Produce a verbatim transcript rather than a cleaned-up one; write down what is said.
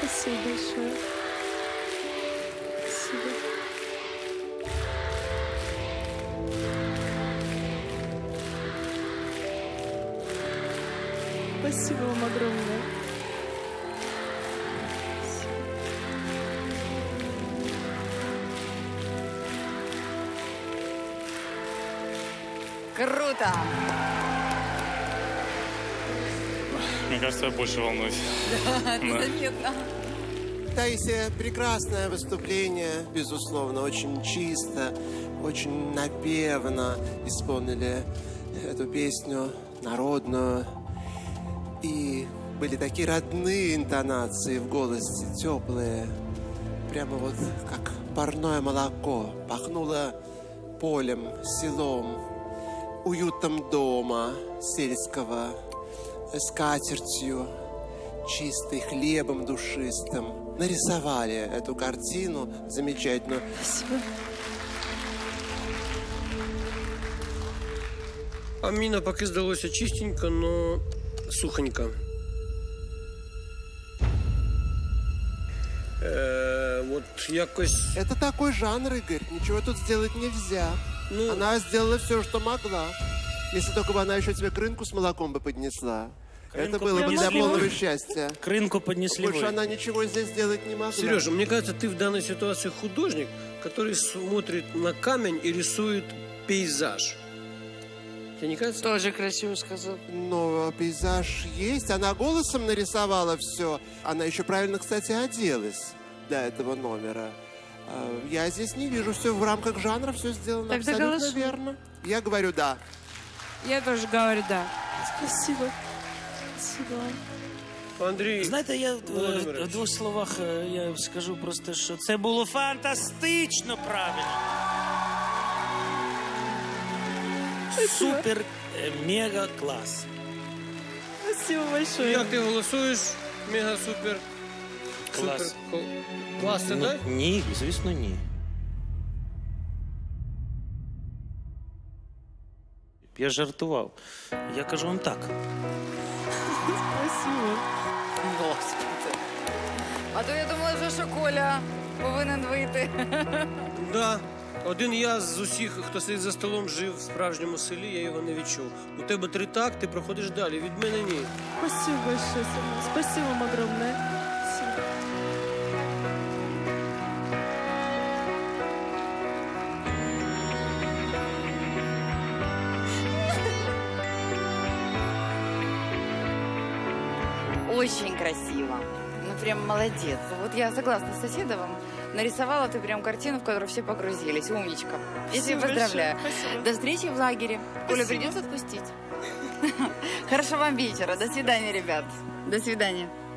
Спасибо большое. Спасибо. Спасибо вам огромное. Круто! Мне кажется, я больше волнуюсь. Да, это заметно. Таисия, прекрасное выступление, безусловно, очень чисто, очень напевно исполнили эту песню народную. И были такие родные интонации в голосе, теплые, прямо вот как парное молоко. Пахнуло полем, селом, уютом дома сельского, скатертью, чистой, хлебом душистым. Нарисовали эту картину замечательную. Спасибо. А мені навпаки здалося чистенько, но сухонько. Э, вот якось... Это такой жанр, Игорь. Ничего тут сделать нельзя. Ну... Она сделала все, что могла. Если только бы она еще тебе крынку с молоком бы поднесла. Крынку это было бы для поднесли полного вы. счастья. Крынку поднесли Больше вы. она ничего здесь сделать не могла. Сережа, мне кажется, ты в данной ситуации художник, который смотрит на камень и рисует пейзаж. Тебе не кажется? Тоже красиво сказал. Но пейзаж есть. Она голосом нарисовала все. Она еще правильно, кстати, оделась для этого номера. Я здесь не вижу. Все в рамках жанра, все сделано Тогда абсолютно голосуй. верно. Я говорю «да». Я тоже говорю «да». Спасибо. Спасибо вам. Андрій, Знаєте, я в, в двох словах е, я скажу просто, що це було фантастично правильно. Супер, е, мега клас. Спасибо большое. як ти голосуєш? Мега-супер. Клас. Супер. Клас, це Ну, так? ні, звісно, ні. Я жартував. Я кажу вам так. Спасибо. Господи. А то я думала, вже, що Коля повинен вийти. Да. Один я з усіх, хто сидить за столом, жив в справжньому селі, я його не відчув. У тебе три так, ти проходиш далі. Від мене ні. Спасибо большое, Сергей. Спасибо вам огромное. Спасибо. Очень красиво. Ну, прям молодец. Вот я согласна с Соседовым. Нарисовала ты прям картину, в которую все погрузились. Умничка. Я тебя поздравляю. Спасибо. До встречи в лагере. Коля, Спасибо. придется отпустить. Хорошего вам вечера. До свидания, ребят. До свидания.